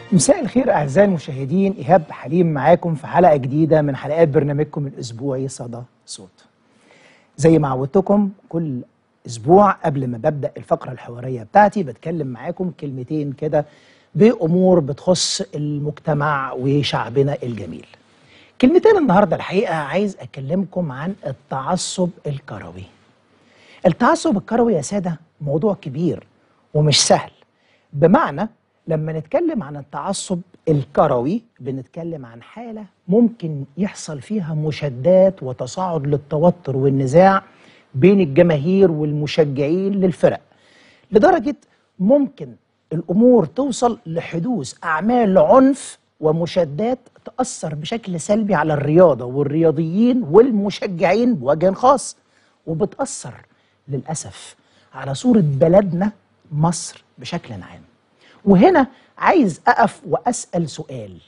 مساء الخير أعزائي المشاهدين، إيهاب حليم معاكم في حلقة جديدة من حلقات برنامجكم الأسبوعي صدى صوت. زي ما عودتكم كل أسبوع قبل ما ببدأ الفقرة الحوارية بتاعتي بتكلم معاكم كلمتين كده بأمور بتخص المجتمع وشعبنا الجميل. كلمتين النهاردة الحقيقة عايز أكلمكم عن التعصب الكروي. التعصب الكروي يا سادة موضوع كبير ومش سهل، بمعنى لما نتكلم عن التعصب الكروي بنتكلم عن حالة ممكن يحصل فيها مشادات وتصاعد للتوتر والنزاع بين الجماهير والمشجعين للفرق، لدرجة ممكن الأمور توصل لحدوث أعمال عنف ومشادات تأثر بشكل سلبي على الرياضة والرياضيين والمشجعين بوجه خاص، وبتأثر للأسف على صورة بلدنا مصر بشكل عام. وهنا عايز أقف وأسأل سؤال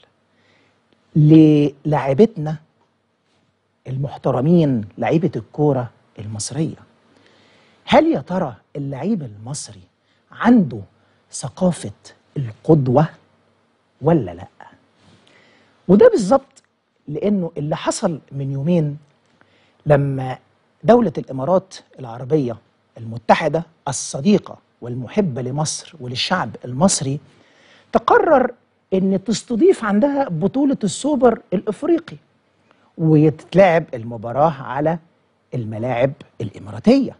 للاعبتنا المحترمين، لعيبة الكورة المصرية. هل يا ترى اللعيب المصري عنده ثقافة القدوة ولا لأ؟ وده بالظبط لأنه اللي حصل من يومين لما دولة الإمارات العربية المتحدة الصديقة والمحبة لمصر وللشعب المصري تقرر أن تستضيف عندها بطولة السوبر الإفريقي ويتلعب المباراة على الملاعب الإماراتية.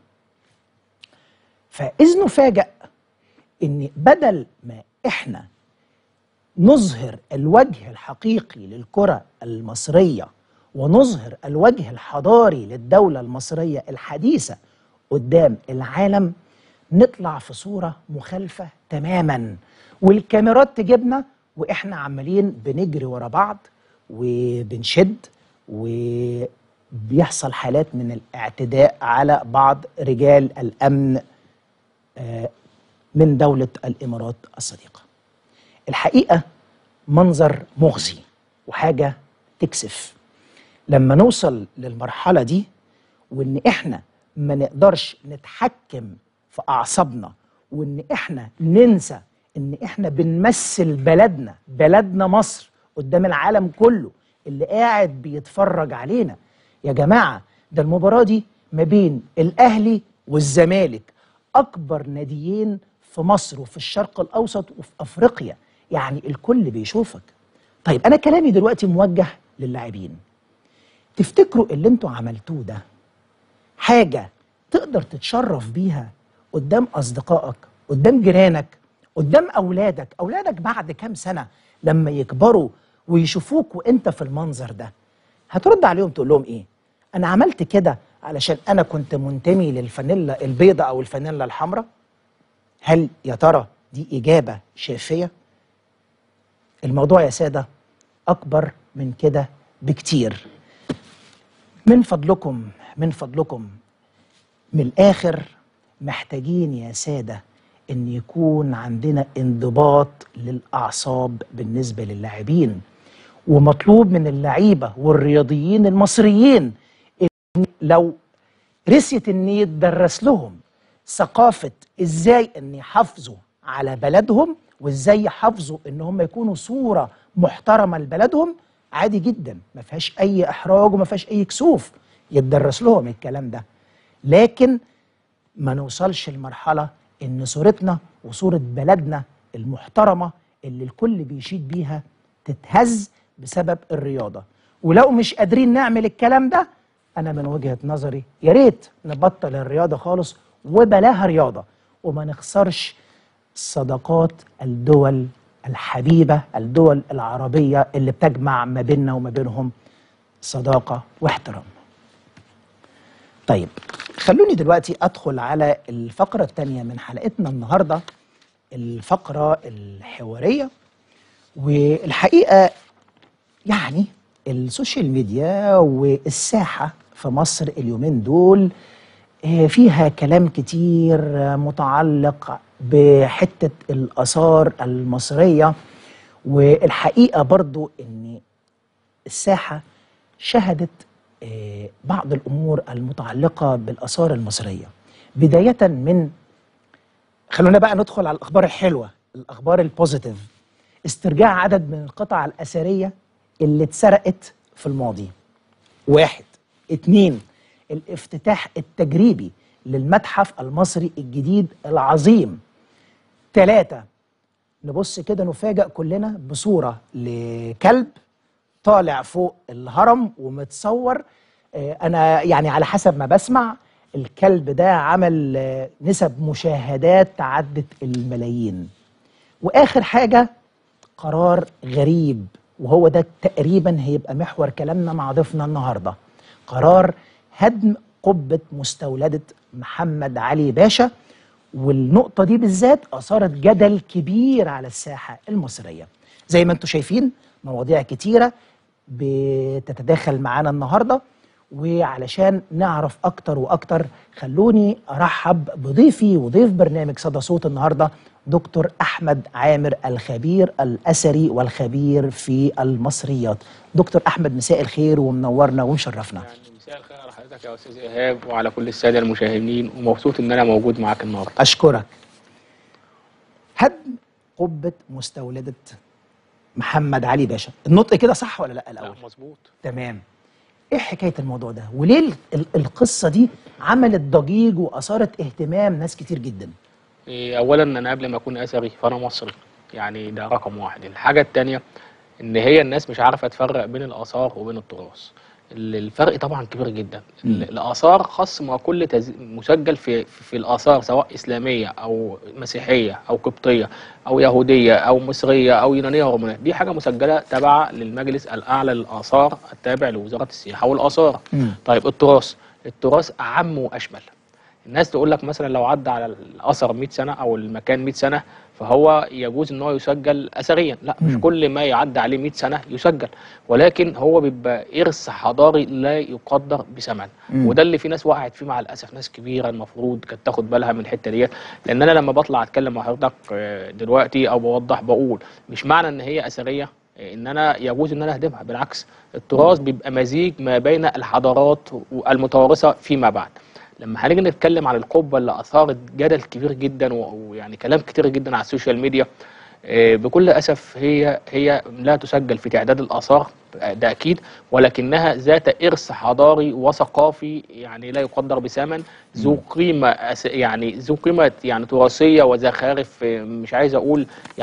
فإذ نفاجأ أن بدل ما إحنا نظهر الوجه الحقيقي للكرة المصرية ونظهر الوجه الحضاري للدولة المصرية الحديثة قدام العالم، نطلع في صورة مخالفة تماما، والكاميرات تجيبنا وإحنا عمالين بنجري ورا بعض وبنشد، وبيحصل حالات من الاعتداء على بعض رجال الأمن من دولة الإمارات الصديقة. الحقيقة منظر مخزي وحاجة تكسف لما نوصل للمرحلة دي، وإن إحنا ما نقدرش نتحكم في أعصابنا، وإن إحنا ننسى إن إحنا بنمثل بلدنا مصر قدام العالم كله اللي قاعد بيتفرج علينا. يا جماعة ده المباراة دي ما بين الأهلي والزمالك، أكبر ناديين في مصر وفي الشرق الأوسط وفي أفريقيا، يعني الكل بيشوفك. طيب أنا كلامي دلوقتي موجه للاعبين. تفتكروا اللي انتوا عملتوه ده حاجة تقدر تتشرف بيها قدام أصدقائك، قدام جيرانك، قدام أولادك بعد كام سنة لما يكبروا ويشوفوك وانت في المنظر ده؟ هترد عليهم تقول لهم ايه؟ أنا عملت كده علشان أنا كنت منتمي للفانيلا البيضاء أو الفانيلا الحمراء؟ هل يا ترى دي إجابة شافية؟ الموضوع يا سادة أكبر من كده بكتير. من فضلكم من الآخر محتاجين يا سادة إن يكون عندنا انضباط للأعصاب بالنسبة للاعبين، ومطلوب من اللعيبة والرياضيين المصريين إن لو رسيت إن يتدرس لهم ثقافة إزاي إن يحافظوا على بلدهم وإزاي يحافظوا إن هم يكونوا صورة محترمة لبلدهم، عادي جدا، ما فيهاش أي إحراج وما فيهاش أي كسوف، يتدرس لهم الكلام ده. لكن ما نوصلش لمرحلة إن صورتنا وصورة بلدنا المحترمة اللي الكل بيشيد بيها تتهز بسبب الرياضة. ولو مش قادرين نعمل الكلام ده، أنا من وجهة نظري يا ريت نبطل الرياضة خالص وبلاها رياضة، وما نخسرش صداقات الدول الحبيبة، الدول العربية اللي بتجمع ما بيننا وما بينهم صداقة واحترام. طيب خلوني دلوقتي أدخل على الفقرة الثانية من حلقتنا النهاردة، الفقرة الحوارية. والحقيقة يعني السوشيال ميديا والساحة في مصر اليومين دول فيها كلام كتير متعلق بحتة الآثار المصرية، والحقيقة برضو إن الساحة شهدت بعض الأمور المتعلقة بالآثار المصرية، بداية من، خلونا بقى ندخل على الأخبار الحلوة، الأخبار البوزيتيف. استرجاع عدد من القطع الأثرية اللي اتسرقت في الماضي. 1. 2. الافتتاح التجريبي للمتحف المصري الجديد العظيم. 3. نبص كده نفاجأ كلنا بصورة لكلب طالع فوق الهرم ومتصور. أنا يعني على حسب ما بسمع الكلب ده عمل نسب مشاهدات تعدت الملايين. وآخر حاجة قرار غريب، وهو ده تقريبا هيبقى محور كلامنا مع ضيفنا النهارده، قرار هدم قبة مستولدة محمد علي باشا. والنقطة دي بالذات أثارت جدل كبير على الساحة المصرية. زي ما انتم شايفين مواضيع كتيرة بتتداخل معانا النهارده، وعلشان نعرف أكتر وأكتر خلوني أرحب بضيفي وضيف برنامج صدى صوت النهارده، دكتور أحمد عامر، الخبير الأثري والخبير في المصريات. دكتور أحمد، مساء الخير ومنورنا ومشرفنا. مساء الخير على حضرتك يا أستاذ إيهاب وعلى كل السادة المشاهدين، ومبسوط إن أنا موجود معاك النهارده. أشكرك. هدم قبة مستولدة محمد علي باشا، النطق كده صح ولا لا الأول؟ لا مظبوط. تمام. ايه حكايه الموضوع ده؟ وليه القصه دي عملت ضجيج واثارت اهتمام ناس كتير جدا؟ اولا انا قبل ما اكون اثري فانا مصري، يعني ده رقم واحد. الحاجه الثانيه ان هي الناس مش عارفه تفرق بين الاثار وبين التراث. الفرق طبعا كبير جدا. الاثار خاص ما كل مسجل في الاثار، سواء اسلاميه او مسيحيه او قبطيه او يهوديه او مصريه او يونانيه ورومانيه، دي حاجه مسجله تابعه للمجلس الاعلى للاثار التابع لوزاره السياحه والاثار. طيب التراث اعم واشمل. الناس تقول لك مثلا لو عدى على الاثر 100 سنه او المكان 100 سنه فهو يجوز ان هو يسجل اثريا. لا، مش كل ما يعدى عليه 100 سنه يسجل، ولكن هو بيبقى ارث حضاري لا يقدر بثمن. وده اللي في ناس وقعت فيه مع الاسف، ناس كبيره المفروض كانت تاخد بالها من الحته ديت. لان انا لما بطلع اتكلم مع حضرتك دلوقتي او بوضح بقول مش معنى ان هي اثريه ان انا يجوز ان انا اهدمها، بالعكس التراث بيبقى مزيج ما بين الحضارات المتوارثه فيما بعد. لما هنيجي نتكلم عن القبه اللي اثارت جدل كبير جدا ويعني كلام كتير جدا على السوشيال ميديا، بكل اسف هي لا تسجل في تعداد الاثار، ده اكيد، ولكنها ذات ارث حضاري وثقافي يعني لا يقدر بثمن، ذو قيمه يعني تراثيه وزخارف. مش عايز اقول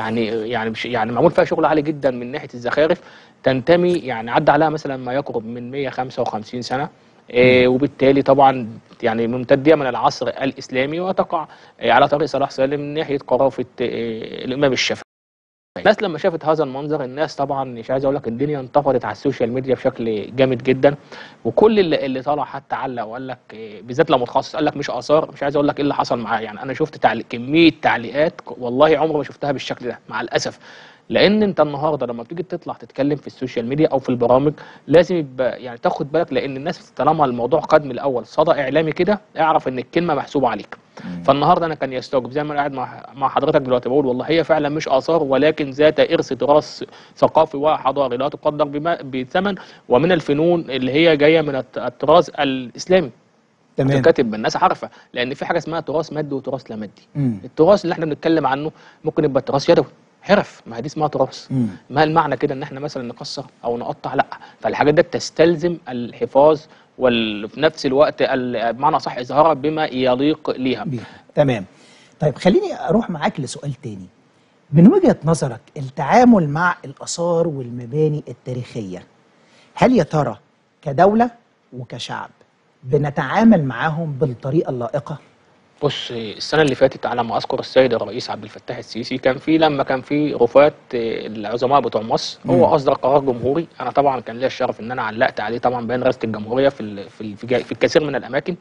يعني معمول فيها شغل عالي جدا من ناحيه الزخارف، تنتمي يعني عدى عليها مثلا ما يقرب من 155 سنه. وبالتالي طبعا يعني ممتدة من العصر الإسلامي، وتقع على طريق صلاح سالم من ناحية قرافة الإمام الشافعي. الناس لما شافت هذا المنظر، الناس طبعا مش عايز اقول لك الدنيا انتفضت على السوشيال ميديا بشكل جامد جدا، وكل اللي طلع حتى علق وقال لك بالذات لو متخصص قال لك مش اثار، مش عايز اقول لك ايه اللي حصل معاه. يعني انا شفت كميه تعليقات والله عمري ما شفتها بالشكل ده مع الاسف. لان انت النهارده لما بتيجي تطلع تتكلم في السوشيال ميديا او في البرامج لازم يبقى يعني تاخد بالك، لان الناس طالما الموضوع قد من الاول صدى اعلامي كده اعرف ان الكلمه محسوبه عليك. فالنهارده انا كان يستوجب زي ما انا قاعد مع حضرتك دلوقتي بقول والله هي فعلا مش اثار، ولكن ذات ارث تراث ثقافي وحضاري لا تقدر بثمن، ومن الفنون اللي هي جايه من التراث الاسلامي. تمام. كاتب الناس عارفه، لان في حاجه اسمها تراث مادي وتراث لا مادي. التراث اللي احنا بنتكلم عنه ممكن يبقى تراث يدوي حرف، ما هي دي اسمها تراث. ما المعنى كده ان احنا مثلا نكسر او نقطع؟ لا، فالحاجات دي تستلزم الحفاظ وفي نفس الوقت بمعنى صح اظهارها بما يليق ليها. تمام. طيب خليني اروح معاك لسؤال تاني. من وجهة نظرك التعامل مع الآثار والمباني التاريخية، هل يا ترى كدولة وكشعب بنتعامل معاهم بالطريقة اللائقة؟ بص، السنة اللي فاتت على ما أذكر السيد الرئيس عبد الفتاح السيسي لما كان في رفات العظماء بتوع مصر، هو أصدر قرار جمهوري. أنا طبعا كان ليا الشرف إن أنا علقت عليه طبعا بين رئاسة الجمهورية في الكثير من الأماكن.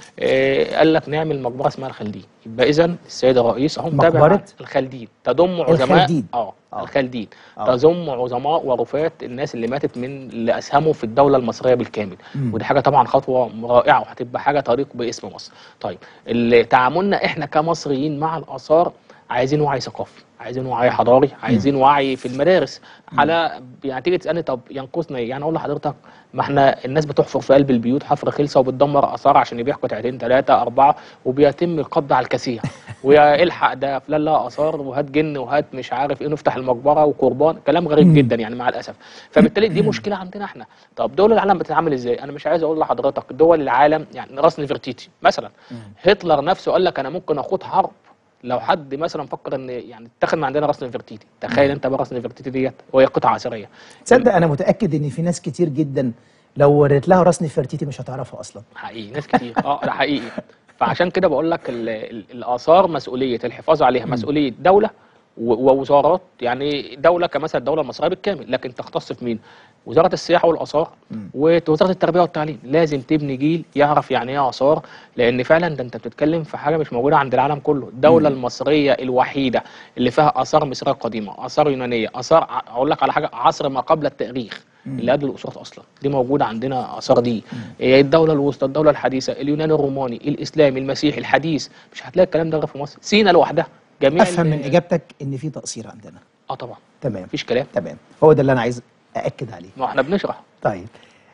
قال لك نعمل مقبرة اسمها الخلدين. يبقى إذا السيد الرئيس أهو متابع الخلدين، تضم عظماء الخلدين تضم عظماء ورفات الناس اللي ماتت من اللي اسهموا في الدوله المصريه بالكامل. ودي حاجه طبعا خطوه رائعه وهتبقى حاجه تليق باسم مصر. طيب اللي تعاملنا احنا كمصريين مع الاثار، عايزين وعي ثقافي، عايزين وعي حضاري، عايزين وعي في المدارس. على يعني تيجي تسالني طب ينقصنا ايه؟ يعني اقول لحضرتك ما احنا الناس بتحفر في قلب البيوت حفر خلسه وبتدمر اثار عشان يبيعوا قطعتين 3 4 وبيتم القبض على الكثير. والحق ده فلان لها اثار، وهات جن وهات مش عارف ايه، نفتح المقبره وقربان، كلام غريب جدا يعني مع الاسف. فبالتالي دي مشكله عندنا احنا. طب دول العالم بتتعامل ازاي؟ انا مش عايز اقول لحضرتك دول العالم، يعني راس نفرتيتي مثلا، هتلر نفسه قال لك انا ممكن اخوض حرب لو حد مثلا فكر ان يعني اتاخد من عندنا راس نفرتيتي. تخيل انت بقى راس نفرتيتي ديت وهي قطعه اثريه. تصدق انا متاكد ان في ناس كتير جدا لو وريت لها راس نفرتيتي مش هتعرفها اصلا. حقيقي ناس كتير ده حقيقي. فعشان كده بقول لك الاثار مسؤوليه الحفاظ عليها مسؤوليه دوله ووزارات. يعني دوله كمثلا الدوله المصريه بالكامل، لكن تختص في مين؟ وزاره السياحه والاثار ووزاره التربيه والتعليم. لازم تبني جيل يعرف يعني ايه اثار، لان فعلا ده انت بتتكلم في حاجه مش موجوده عند العالم كله. الدوله المصريه الوحيده اللي فيها اثار مصريه قديمه، اثار يونانيه، اثار اقول لك على حاجه عصر ما قبل التاريخ اللي قبل الاسرات اصلا، دي موجوده عندنا اثار دي. الدوله الوسطى، الدوله الحديثه، اليوناني الروماني، الاسلامي، المسيحي، الحديث، مش هتلاقي الكلام ده غير في مصر. سينا لوحدها جميع افهم من اجابتك ان في تقصير عندنا. طبعا تمام، مفيش كلام. تمام، هو ده اللي انا عايز ااكد عليه. ما احنا بنشرح. طيب،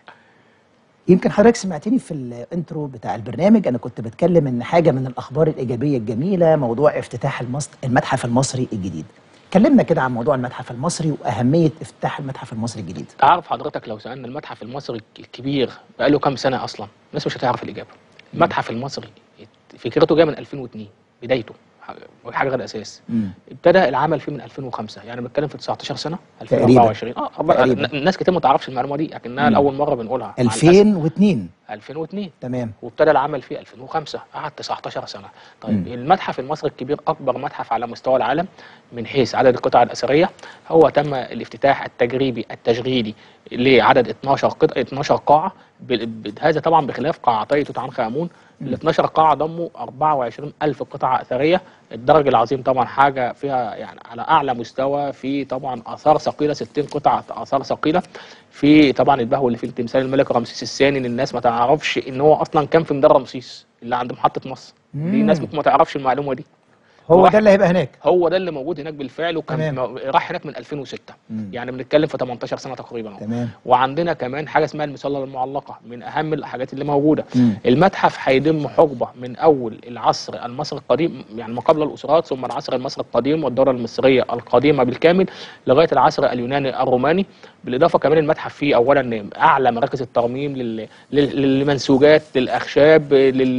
يمكن حضرتك سمعتني في الانترو بتاع البرنامج، انا كنت بتكلم ان حاجه من الاخبار الايجابيه الجميله موضوع افتتاح المتحف المصري الجديد. كلمنا كده عن موضوع المتحف المصري واهميه افتتاح المتحف المصري الجديد. تعرف حضرتك لو سالنا المتحف المصري الكبير بقاله كام سنه اصلا، الناس مش هتعرف الاجابه. المتحف المصري فكرته جايه من 2002 بدايته، حاجه غير اساس. ابتدى العمل فيه من 2005، يعني بنتكلم في 19 سنه 2024. الناس كتير ما تعرفش المعلومه دي لكنها لاول مره بنقولها. 2002 تمام. وابتدى العمل فيه 2005، قعد 19 سنه. طيب المتحف المصري الكبير اكبر متحف على مستوى العالم من حيث عدد القطع الاثريه. هو تم الافتتاح التجريبي التشغيلي لعدد 12 قاعه. هذا طبعا بخلاف قاعتي توت عنخ امون. ال 12 قاعه ضموا 24,000 قطعه اثريه. الدرج العظيم طبعا حاجه فيها يعني على اعلى مستوى، في طبعا اثار ثقيله، 60 قطعه اثار ثقيله. في طبعا البهو اللي فيه تمثال الملك رمسيس الثاني، الناس ما تعرفش ان هو اصلا كان في ميدان رمسيس اللي عند محطه مصر. دي ناس ممكن ما تعرفش المعلومه دي. هو ده اللي هيبقى هناك، هو ده اللي موجود هناك بالفعل، وكان راح هناك من 2006. يعني بنتكلم في 18 سنه تقريبا. تمام. وعندنا كمان حاجه اسمها المسله المعلقه، من اهم الحاجات اللي موجوده. المتحف هيضم حقبه من اول العصر المصري القديم، يعني ما قبل الاسرات، ثم العصر المصري القديم والدوله المصريه القديمه بالكامل لغايه العصر اليوناني الروماني. بالاضافه كمان المتحف فيه اولا اعلى مراكز الترميم للمنسوجات، للاخشاب،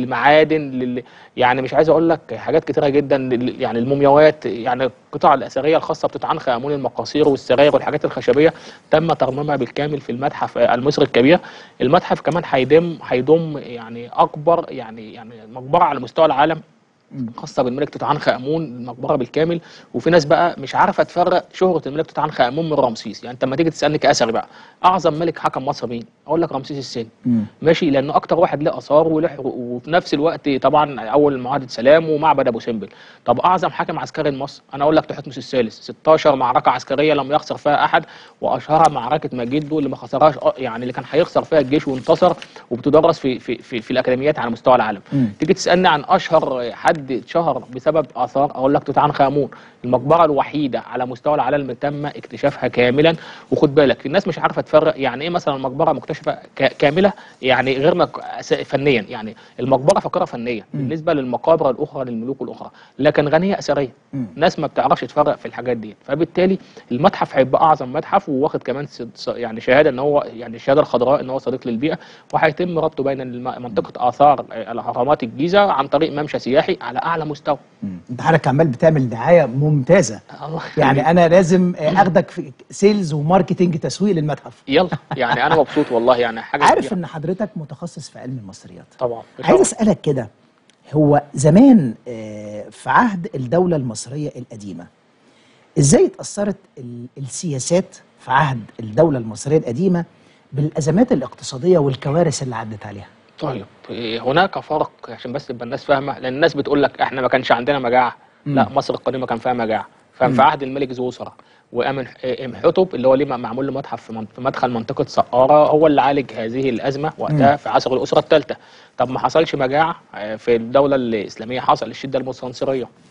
للمعادن، يعني مش عايز اقول لك حاجات كتيره جدا، يعني المومياوات، يعني القطع الاثريه الخاصه بتوت عنخ امون، المقاصير والسراير والحاجات الخشبيه تم ترميمها بالكامل في المتحف المصري الكبير. المتحف كمان هيضم يعني اكبر يعني مقبره على مستوى العالم خاصه بالملك توت عنخ امون، المقبره بالكامل. وفي ناس بقى مش عارفه تفرق شهره الملك توت عنخ امون من رمسيس. يعني انت لما تيجي تسالني كاثري بقى اعظم ملك حكم مصر مين؟ اقول لك رمسيس الثاني. ماشي، لانه اكتر واحد له اثار وفي نفس الوقت طبعا اول معاهده سلام ومعبد ابو سمبل. طب اعظم حاكم عسكري لمصر انا اقول لك تحتمس الثالث، 16 معركه عسكريه لم يخسر فيها احد، واشهرها معركه مجده اللي ما خسرهاش، يعني اللي كان هيخسر فيها الجيش وانتصر، وبتدرس في الاكاديميات على مستوى العالم. تيجي تسالني عن اشهر حد اتشهر بسبب اثار، اقول لك توت عنخ امون. المقبره الوحيده على مستوى العالم اللي تم اكتشافها كاملا. وخد بالك الناس مش عارفه تفرق يعني ايه مثلا المقبره مكتشفه كامله، يعني غير فنيا. يعني المقبره فقره فنيه بالنسبه للمقابر الاخرى للملوك الاخرى، لكن غنيه اثريه. ناس ما بتعرفش تفرق في الحاجات دي. فبالتالي المتحف هيبقى اعظم متحف، وواخد كمان يعني شهاده ان هو يعني الشهاده الخضراء ان هو صديق للبيئه. وهيتم ربطه بين منطقه اثار الاهرامات الجيزه عن طريق ممشى سياحي على اعلى مستوى. انت حضرتك عمال بتعمل دعايه ممتازه. يعني انا لازم اخدك في سيلز وماركتنج تسويق للمتحف. يلا يعني انا مبسوط والله، يعني حاجه عارف ان حضرتك متخصص في علم المصريات طبعا. عايز اسالك كده، هو زمان في عهد الدوله المصريه القديمه ازاي اتاثرت السياسات في عهد الدوله المصريه القديمه بالازمات الاقتصاديه والكوارث اللي عدت عليها؟ طيب هناك فرق عشان بس تبقى الناس فاهمه، لان الناس بتقول لك احنا ما كانش عندنا مجاعه. لا، مصر القديمه كان فيها مجاعه. ففي عهد الملك زوسرة وامنحتب اللي هو ليه معمول له متحف في مدخل منطقه سقاره، هو اللي عالج هذه الازمه وقتها في عصر الاسره الثالثه. طب ما حصلش مجاعه في الدوله الاسلاميه؟ حصل الشده المستنصريه.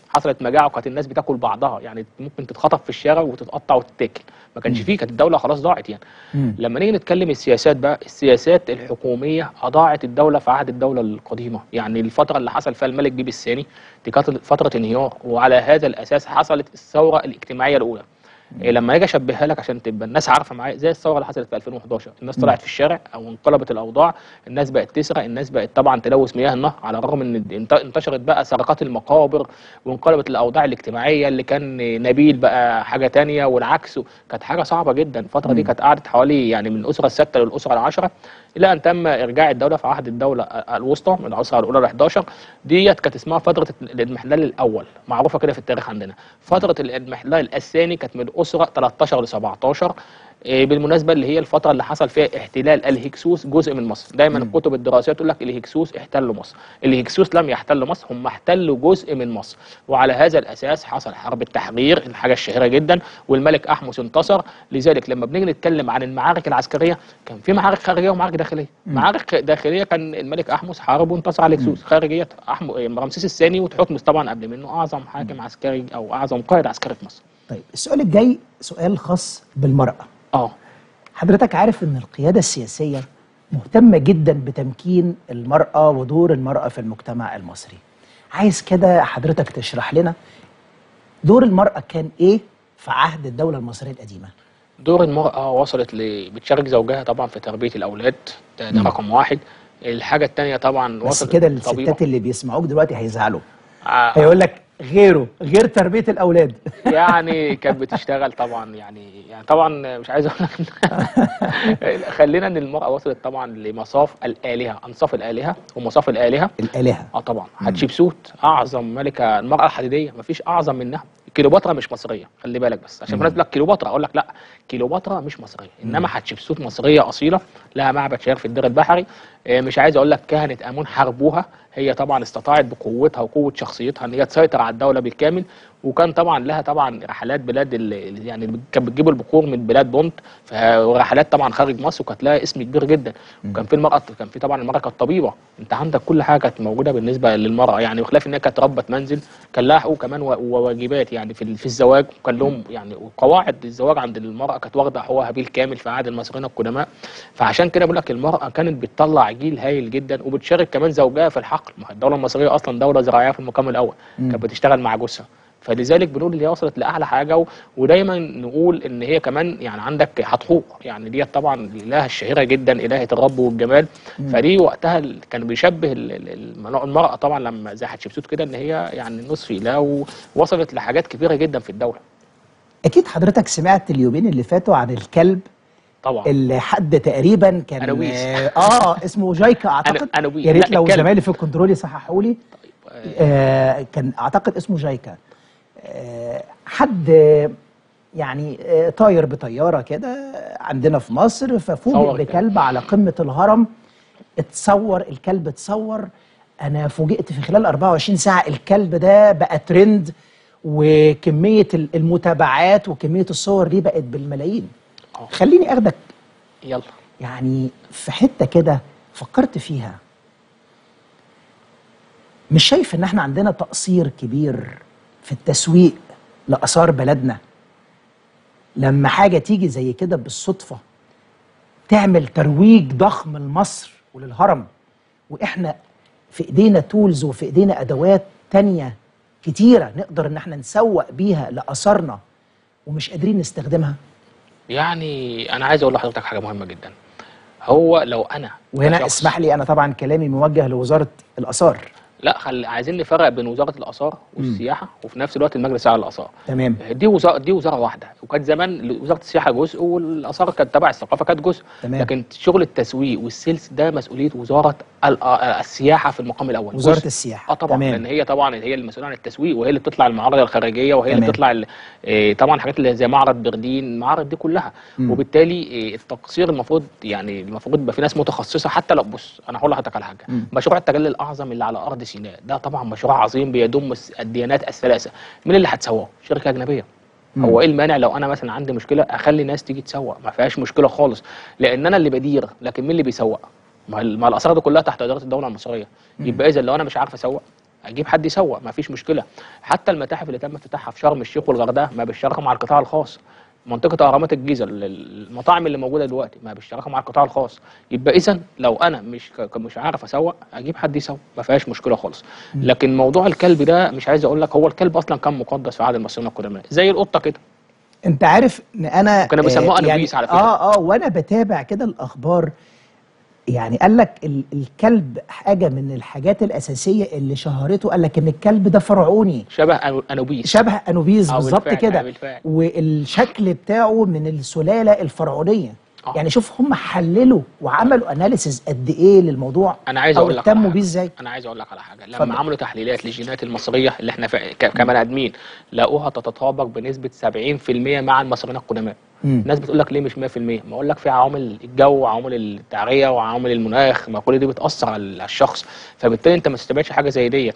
حصلت مجاعه وكانت الناس بتاكل بعضها، يعني ممكن تتخطف في الشارع وتتقطع وتتاكل، ما كانش فيه، كانت الدوله خلاص ضاعت يعني. لما نيجي نتكلم السياسات بقى، السياسات الحكوميه اضاعت الدوله في عهد الدوله القديمه، يعني الفتره اللي حصل فيها الملك بيبي الثاني دي كانت فتره انهيار، وعلى هذا الاساس حصلت الثوره الاجتماعيه الاولى. لما اجي اشبهها لك عشان تبقى الناس عارفه معايا، زي الثوره اللي حصلت في 2011، الناس طلعت في الشارع او انقلبت الاوضاع، الناس بقت تسرق، الناس بقت طبعا تلوث مياه النهر، على الرغم ان انتشرت بقى سرقات المقابر، وانقلبت الاوضاع الاجتماعيه، اللي كان نبيل بقى حاجه تانية والعكس، كانت حاجه صعبه جدا. الفتره دي كانت قعدت حوالي يعني من الاسره السادسه للاسره العاشره، الى ان تم ارجاع الدوله في عهد الدوله الوسطى من الاسره الاولى ل 11. ديت كانت اسمها فتره الاضمحلال الاول، معروفه كده في التاريخ عندنا. فتره الاضمحلال الثاني كانت من الاسره 13 ل 17، بالمناسبه اللي هي الفتره اللي حصل فيها احتلال الهكسوس جزء من مصر. دايما الكتب الدراسيه تقول لك الهكسوس احتلوا مصر، الهكسوس لم يحتلوا مصر، هم احتلوا جزء من مصر. وعلى هذا الاساس حصل حرب التحرير، الحاجه الشهيره جدا، والملك احمس انتصر. لذلك لما بنيجي نتكلم عن المعارك العسكريه، كان في معارك خارجيه ومعارك داخليه. معارك داخليه كان الملك احمس حارب وانتصر على الهكسوس، خارجيه رمسيس الثاني وتحتمس طبعا قبل منه، اعظم حاكم عسكري او اعظم قائد عسكري في مصر. طيب السؤال الجاي سؤال خاص بالمرأة. حضرتك عارف ان القيادة السياسية مهتمة جدا بتمكين المرأة ودور المرأة في المجتمع المصري. عايز كده حضرتك تشرح لنا دور المرأة كان ايه في عهد الدولة المصرية القديمة؟ دور المرأة وصلت بتشارك زوجها طبعا في تربية الأولاد، ده رقم واحد. الحاجة التانية طبعا بس وصلت كده الستات اللي بيسمعوك دلوقتي هيزعلوا، هيقول لك غير تربية الأولاد. يعني كانت بتشتغل طبعا، يعني طبعا مش عايز اقول لك خلينا ان المرأة وصلت طبعا لمصاف الآلهة، أنصاف الآلهة ومصاف الآلهة. طبعا حتشبسوت أعظم ملكة، المرأة الحديدية مفيش أعظم منها. كليوباترا مش مصرية، خلي بالك بس عشان الناس تقول لك كليوباترا، أقول لك لا، كليوباترا مش مصرية، إنما حتشبسوت مصرية أصيلة، لها معبد شهير في الدير البحري. مش عايز اقول لك كهنة امون حاربوها، هي طبعا استطاعت بقوتها وقوه شخصيتها ان هي تسيطر على الدوله بالكامل. وكان طبعا لها طبعا رحلات بلاد يعني كانت بتجيب البخور من بلاد بونت، ورحلات طبعا خارج مصر، وكانت لها اسم كبير جدا. وكان في المراه، كان في طبعا المراه كانت طبيبه، انت عندك كل حاجه كانت موجوده بالنسبه للمراه يعني، بخلاف ان هي كانت ربة منزل، كان لها حقوق كمان وواجبات يعني في الزواج، وكان لهم يعني قواعد الزواج عند المراه كانت واخده حقوقها بالكامل في عهد المصريين القدماء. فعشان كده بقول لك المراه كانت بتطلع جيل هايل جدا، وبتشارك كمان زوجها في الحقل. ما الدوله المصريه اصلا دوله زراعيه في المقام الاول، كانت بتشتغل مع جوزها، فلذلك بنقول ان هي وصلت لاعلى حاجه. ودايما نقول ان هي كمان يعني عندك حتحوق، يعني ديت طبعا الالهه الشهيره جدا، الهه الرب والجمال. فدي وقتها كان بيشبه المراه طبعا لما زي حتشبسوت كده، ان هي يعني نصف اله، ووصلت لحاجات كبيره جدا في الدوله. اكيد حضرتك سمعت اليومين اللي فاتوا عن الكلب طبعا اللي حد تقريبا كان أنويس. اسمه جايكا اعتقد. أنويس. يا ريت لو الكلب. زمايلي في الكنترول يصححوا لي. كان اعتقد اسمه جايكا. حد يعني طاير بطياره كده عندنا في مصر، ففوجئ بكلب على قمه الهرم. الكلب اتصور. انا فوجئت في خلال 24 ساعه الكلب ده بقى ترند، وكميه المتابعات وكميه الصور دي بقت بالملايين. خليني اخدك يلا يعني في حته كده فكرت فيها. مش شايف ان احنا عندنا تقصير كبير في التسويق لآثار بلدنا؟ لما حاجة تيجي زي كده بالصدفة تعمل ترويج ضخم لمصر وللهرم، واحنا في ايدينا تولز وفي ايدينا ادوات تانية كتيرة نقدر ان احنا نسوق بيها لآثارنا، ومش قادرين نستخدمها. يعني انا عايز اقول لحضرتك حاجه مهمه جدا. هو لو انا وهنا اسمح لي، انا طبعا كلامي موجه لوزارة الآثار. لا عايزين نفرق بين وزاره الاثار والسياحه، وفي نفس الوقت المجلس الاعلى للاثار. تمام. دي وزاره واحده، وكانت زمان وزاره السياحه جزء والاثار كانت تبع الثقافه كانت جزء. تمام. لكن شغل التسويق والسيلز ده مسؤوليه وزاره السياحه في المقام الاول. وزاره السياحه طبعا. تمام. لان هي طبعا هي المسؤوله عن التسويق، وهي اللي بتطلع المعارض الخارجيه، وهي تمام. اللي بتطلع طبعا حاجات اللي زي معرض برلين، المعارض دي كلها. وبالتالي التقصير المفروض يبقى في ناس متخصصه. حتى لو بص انا هقول لحضرتك على حاجه، مشروع التجلي الاعظم اللي على ارض سيناء ده طبعا مشروع عظيم بيضم الديانات الثلاثه. مين اللي هتسواه؟ شركه اجنبيه. هو ايه المانع لو انا مثلا عندي مشكله اخلي ناس تيجي تسوق؟ ما فيهاش مشكله خالص، لان انا اللي بدير، لكن مين اللي بيسوق؟ ما الاثار دي كلها تحت اداره الدوله المصريه. يبقى اذا لو انا مش عارف اسوق اجيب حد يسوق، ما فيش مشكله. حتى المتاحف اللي تم افتتاحها في شرم الشيخ والغردقه ما بالشراكه مع القطاع الخاص. منطقه اهرامات الجيزه، المطاعم اللي موجوده دلوقتي ما بالشراكه مع القطاع الخاص. يبقى اذا لو انا مش عارف اسوق، اجيب حد يسوق، ما فيهاش مشكله خالص. لكن موضوع الكلب ده مش عايز اقول لك، هو الكلب اصلا كان مقدس في عهد المصريين القدماء زي القطه كده. انت عارف ان انا وكانوا بيسموه انوبيس على فكره. وانا بتابع كده الاخبار، يعني قال لك الكلب حاجه من الحاجات الاساسيه اللي شهرته، قال لك ان الكلب ده فرعوني، شبه انوبيس. شبه انوبيس بالظبط كده، بالفعل. والشكل بتاعه من السلاله الفرعونيه. يعني شوف هم حللوا وعملوا اناليسيز قد ايه للموضوع. انا عايز اقول لك اهتموا بيه ازاي. انا عايز اقول لك على حاجه، لما عملوا تحليلات للجينات المصريه اللي احنا كبني ادمين، لقوها تتطابق بنسبه 70% مع المصريين القدماء. الناس بتقول لك ليه مش 100%؟ ما اقول لك في عوامل الجو وعوامل التعريه وعوامل المناخ، ما كل دي بتاثر على الشخص، فبالتالي انت ما تستبعدش حاجه زي ديت.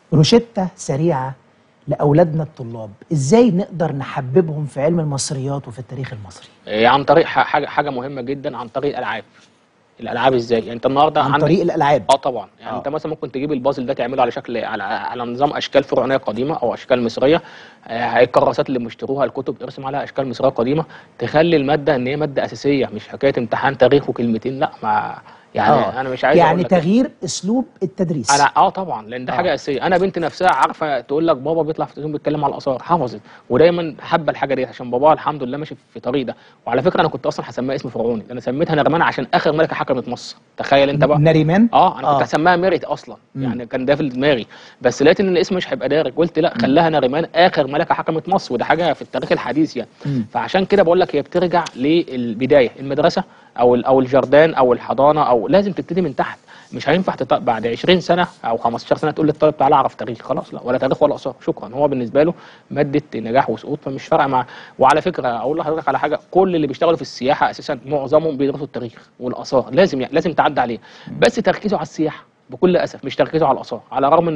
روشته سريعه لاولادنا الطلاب، ازاي نقدر نحببهم في علم المصريات وفي التاريخ المصري؟ عن طريق حاجه مهمه جدا، عن طريق الالعاب. الالعاب ازاي؟ يعني انت النهارده عن طريق الالعاب. طبعا. يعني انت مثلا ممكن تجيب البازل ده تعمله على شكل، على نظام اشكال فرعونيه قديمه او اشكال مصريه. الكراسات اللي بيشتروها، الكتب، ارسم عليها اشكال مصريه قديمه، تخلي الماده ان هي ماده اساسيه، مش حكايه امتحان تاريخ وكلمتين، لا. ما يعني انا مش عايز يعني أقول لك تغيير اسلوب التدريس. انا طبعا، لان ده حاجه اساسيه. انا بنتي نفسها عارفه تقول لك بابا بيطلع في التلفزيون بيتكلم على الاثار، حفظت ودايما حابه الحاجه دي، عشان باباها الحمد لله ماشي في الطريق ده. وعلى فكره انا كنت اصلا هسميها اسم فرعوني، انا سميتها نرمان عشان اخر ملكه حكمت مصر. تخيل انت بقى. نريمان. انا كنت هسميها ميريت اصلا. يعني كان ده في دماغي، بس لقيت ان الاسم مش هيبقى دارج، قلت لا، خلاها نريمان اخر ملكه حكمت مصر، وده حاجه في التاريخ الحديث يعني. فعشان كده بقول لك هي بترجع للبدايه، المدرسه او الجردان او الحضانه، او لازم تبتدي من تحت. مش هينفع بعد 20 سنه او 15 سنه تقول للطالب تعالى اعرف تاريخ، خلاص لا، ولا تاريخ ولا اثار، شكرا. هو بالنسبه له ماده نجاح وسقوط، فمش فارقه معاه. وعلى فكره اقول لحضرتك على حاجه، كل اللي بيشتغلوا في السياحه اساسا معظمهم بيدرسوا التاريخ والاثار، لازم تعدي عليه. بس تركيزوا على السياحه بكل اسف، مش تركيزوا على الاثار، على الرغم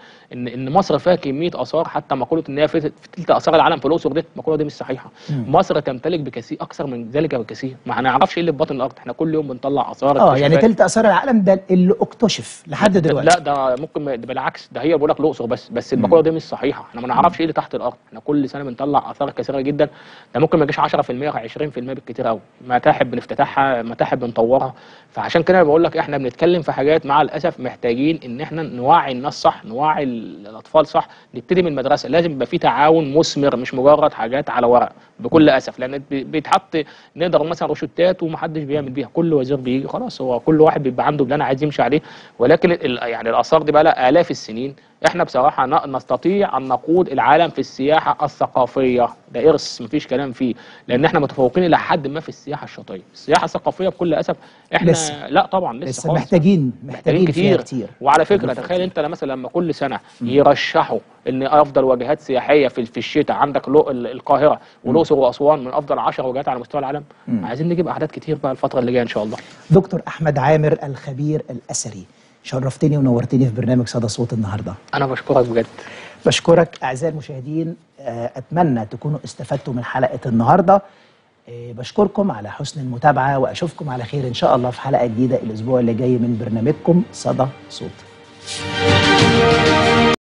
ان مصر فيها كميه اثار. حتى مقوله ان هي في ثلث اثار العالم في الاقصر، دي المقوله دي مش صحيحه. مصر تمتلك بكثير اكثر من ذلك بكثير، ما هنعرفش ايه اللي في باطن الارض، احنا كل يوم بنطلع اثار. يعني ثلث اثار العالم ده اللي اكتشف لحد دلوقتي. لا، ده ممكن بالعكس، ده هي بقول لك الاقصر بس المقوله دي مش صحيحه. احنا ما نعرفش ايه اللي تحت الارض، احنا كل سنه بنطلع اثار كثيره جدا. ده ممكن ما يجيش 10% 20% بالكثير قوي. متاحف بنفتتحها، متاحف بنطورها. فعشان كده بقول لك احنا بنتكلم في حاجات مع الاسف محتاجين ان احنا نوعي الناس صح، نوعي الاطفال صح. نبتدي من المدرسه، لازم يبقى في تعاون مثمر، مش مجرد حاجات على ورق بكل اسف. لان بيتحط نقدر مثلا روشتات ومحدش بيعمل بيها، كل وزير بيجي خلاص، هو كل واحد بيبقى عنده بلان عايز يمشي عليه. ولكن يعني الاثار دي بقى لها الاف السنين. احنا بصراحه نستطيع ان نقود العالم في السياحه الثقافيه، ده ارث مفيش كلام فيه، لان احنا متفوقين الى حد ما في السياحه الشاطئيه. السياحه الثقافيه بكل اسف احنا لسه. لا طبعا لسه محتاجين كتير. وعلى فكره تخيل انت مثلا لما كل سنه يرشحوا ان افضل وجهات سياحيه في الشتاء، عندك القاهره والاقصر واسوان من افضل 10 وجهات على مستوى العالم. عايزين نجيب اعداد كتير بقى الفتره اللي جايه ان شاء الله. دكتور احمد عامر الخبير الاثري، شرفتني ونورتني في برنامج صدى صوت النهارده. انا بشكرك بجد. بشكرك اعزائي المشاهدين، اتمنى تكونوا استفدتوا من حلقه النهارده. بشكركم على حسن المتابعه، واشوفكم على خير ان شاء الله في حلقه جديده الاسبوع اللي جاي من برنامجكم صدى صوت.